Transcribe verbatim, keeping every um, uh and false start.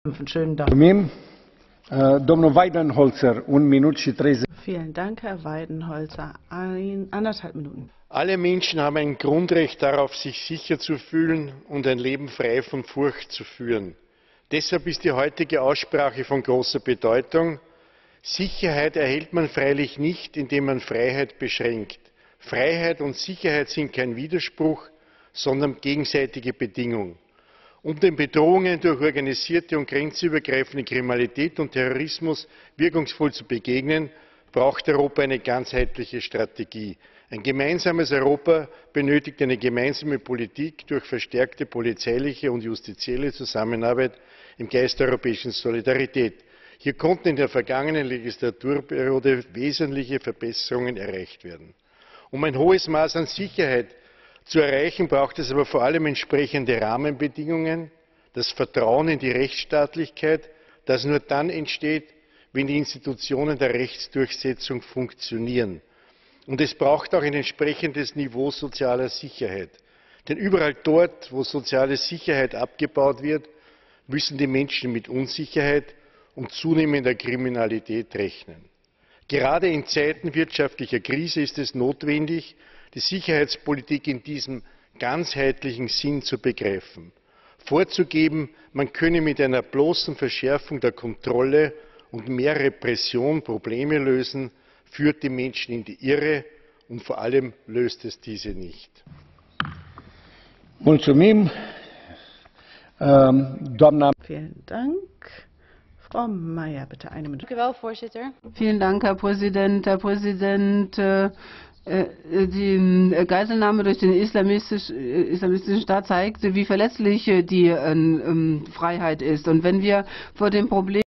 Schönen Dank. Domnul Weidenholzer, un minut și treizeci. Vielen Dank, Herr Weidenholzer. Ein, anderthalb Minuten. Alle Menschen haben ein Grundrecht darauf, sich sicher zu fühlen und ein Leben frei von Furcht zu führen. Deshalb ist die heutige Aussprache von großer Bedeutung. Sicherheit erhält man freilich nicht, indem man Freiheit beschränkt. Freiheit und Sicherheit sind kein Widerspruch, sondern gegenseitige Bedingung. Um den Bedrohungen durch organisierte und grenzübergreifende Kriminalität und Terrorismus wirkungsvoll zu begegnen, braucht Europa eine ganzheitliche Strategie. Ein gemeinsames Europa benötigt eine gemeinsame Politik durch verstärkte polizeiliche und justizielle Zusammenarbeit im Geist der europäischen Solidarität. Hier konnten in der vergangenen Legislaturperiode wesentliche Verbesserungen erreicht werden. Um ein hohes Maß an Sicherheit zu erreichen, braucht es aber vor allem entsprechende Rahmenbedingungen, das Vertrauen in die Rechtsstaatlichkeit, das nur dann entsteht, wenn die Institutionen der Rechtsdurchsetzung funktionieren. Und es braucht auch ein entsprechendes Niveau sozialer Sicherheit. Denn überall dort, wo soziale Sicherheit abgebaut wird, müssen die Menschen mit Unsicherheit und zunehmender Kriminalität rechnen. Gerade in Zeiten wirtschaftlicher Krise ist es notwendig, die Sicherheitspolitik in diesem ganzheitlichen Sinn zu begreifen. Vorzugeben, man könne mit einer bloßen Verschärfung der Kontrolle und mehr Repression Probleme lösen, führt die Menschen in die Irre und vor allem löst es diese nicht. Mulțumim. Doamna. Vielen Dank. Frau Mayer, bitte eine Minute. Vielen Dank, Herr Präsident. Herr Präsident, die Geiselnahme durch den islamistischen Staat zeigt, wie verletzlich die Freiheit ist. Und wenn wir vor dem Problem